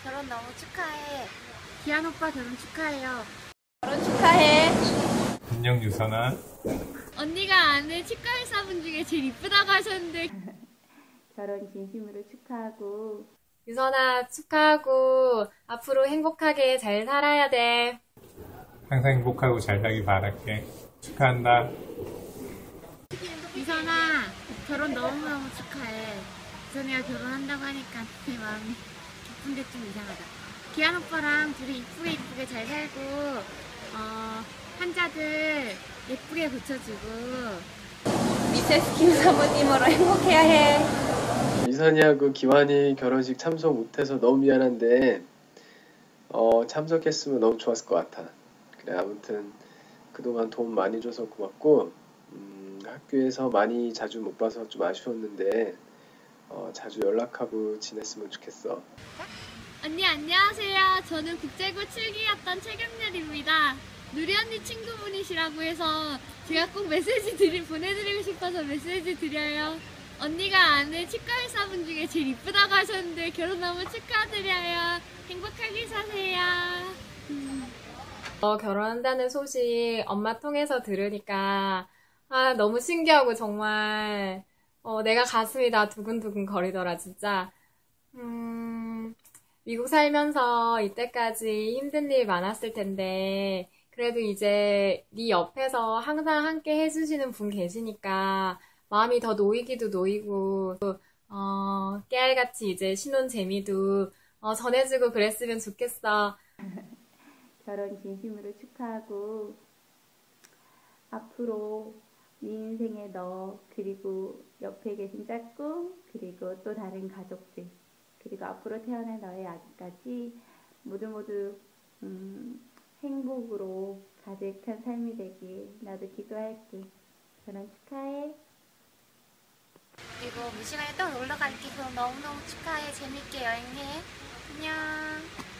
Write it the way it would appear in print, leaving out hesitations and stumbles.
결혼 너무 축하해. 기한 오빠 결혼 축하해요. 결혼 축하해. 안녕 유선아. 언니가 아는 치과 의사분 중에 제일 이쁘다고 하셨는데 결혼 진심으로 축하하고 유선아 축하하고 앞으로 행복하게 잘 살아야 돼. 항상 행복하고 잘 살길 바랄게. 축하한다. 유선아 결혼 너무너무 축하해. 유선이가 결혼한다고 하니까 내 마음이 기쁜데 좀 이상하다. 기한 오빠랑 둘이 이쁘게 잘 살고 환자들 예쁘게 고쳐주고 미세스 김 사모님으로 행복해야 해. 유선이하고 기환이 결혼식 참석 못해서 너무 미안한데 참석했으면 너무 좋았을 것 같아. 그래 아무튼 그동안 도움 많이 줘서 고맙고 학교에서 많이 자주 못 봐서 좀 아쉬웠는데 자주 연락하고 지냈으면 좋겠어. 언니 안녕하세요. 저는 국제고 7기였던 최경렬입니다. 누리 언니 친구분이시라고 해서 제가 꼭 메시지 보내드리고 싶어서 메시지 드려요. 언니가 아는 치과 의사분 중에 제일 이쁘다고 하셨는데 결혼 너무 축하드려요. 행복하게 사세요. 결혼한다는 소식 엄마 통해서 들으니까 너무 신기하고 정말 내가 가슴이 다 두근두근 거리더라 진짜. 미국 살면서 이때까지 힘든 일 많았을 텐데 그래도 이제 네 옆에서 항상 함께 해주시는 분 계시니까 마음이 더 놓이기도 놓이고 깨알같이 이제 신혼 재미도 전해주고 그랬으면 좋겠어. 결혼 진심으로 축하하고 앞으로 네 인생에 너 그리고 옆에 계신 짝꿍 그리고 또 다른 가족들 그리고 앞으로 태어날 너의 아기까지 모두 행복으로 가득한 삶이 되길 나도 기도할게. 결혼 축하해. 그리고 미시간에 또 놀러 갈게. 그럼 너무너무 축하해. 재밌게 여행해. 안녕.